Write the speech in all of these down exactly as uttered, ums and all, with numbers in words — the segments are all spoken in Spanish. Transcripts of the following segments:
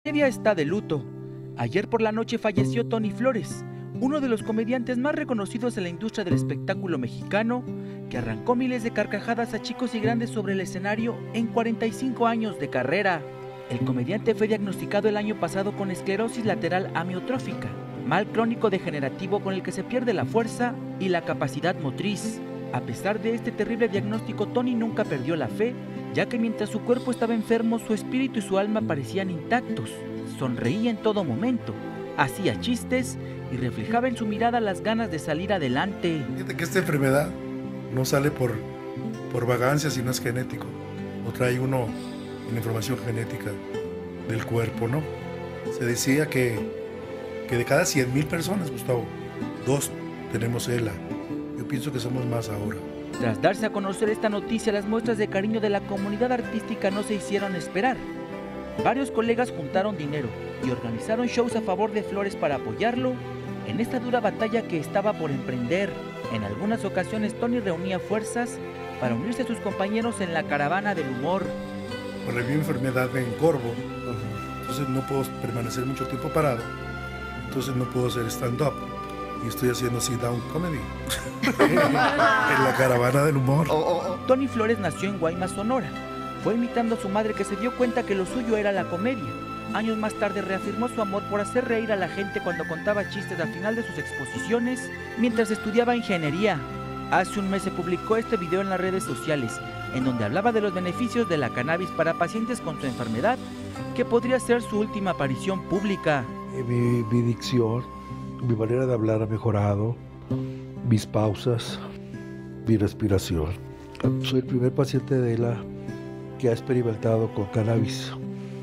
Media está de luto. Ayer por la noche falleció Tony Flores, uno de los comediantes más reconocidos en la industria del espectáculo mexicano, que arrancó miles de carcajadas a chicos y grandes sobre el escenario en cuarenta y cinco años de carrera. El comediante fue diagnosticado el año pasado con esclerosis lateral amiotrófica, mal crónico degenerativo con el que se pierde la fuerza y la capacidad motriz. A pesar de este terrible diagnóstico, Tony nunca perdió la fe, ya que mientras su cuerpo estaba enfermo, su espíritu y su alma parecían intactos. Sonreía en todo momento, hacía chistes y reflejaba en su mirada las ganas de salir adelante. Fíjate que esta enfermedad no sale por, por vagancia, sino es genético. O trae uno en información genética del cuerpo, ¿no? Se decía que, que de cada cien mil personas, Gustavo, dos tenemos ELA. Yo pienso que somos más ahora. Tras darse a conocer esta noticia, las muestras de cariño de la comunidad artística no se hicieron esperar. Varios colegas juntaron dinero y organizaron shows a favor de Flores para apoyarlo en esta dura batalla que estaba por emprender. En algunas ocasiones Tony reunía fuerzas para unirse a sus compañeros en la caravana del humor. Por mi enfermedad me encorvo, entonces no puedo permanecer mucho tiempo parado, entonces no puedo hacer stand-up. Y estoy haciendo sit-down comedy en la caravana del humor. Oh, oh, oh. Tony Flores nació en Guaymas, Sonora. Fue imitando a su madre, que se dio cuenta que lo suyo era la comedia. Años más tarde reafirmó su amor por hacer reír a la gente cuando contaba chistes al final de sus exposiciones mientras estudiaba ingeniería. Hace un mes se publicó este video en las redes sociales, en donde hablaba de los beneficios de la cannabis para pacientes con su enfermedad, que podría ser su última aparición pública. Mi, mi dicción, mi manera de hablar ha mejorado, mis pausas, mi respiración. Soy el primer paciente de ELA que ha experimentado con cannabis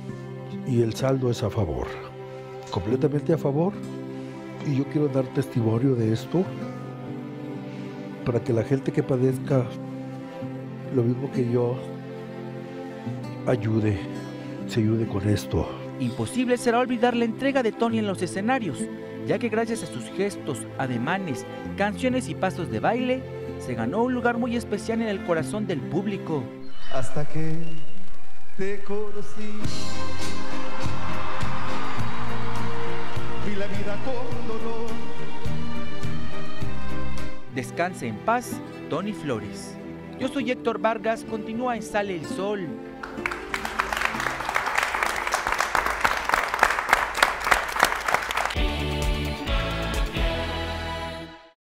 y el saldo es a favor, completamente a favor, y yo quiero dar testimonio de esto para que la gente que padezca lo mismo que yo ayude, se ayude con esto. Imposible será olvidar la entrega de Tony en los escenarios, ya que gracias a sus gestos, ademanes, canciones y pasos de baile, se ganó un lugar muy especial en el corazón del público. Hasta que te conocí, vi la vida con dolor. Descanse en paz, Tony Flores. Yo soy Héctor Vargas, continúa en Sale el Sol. Yeah.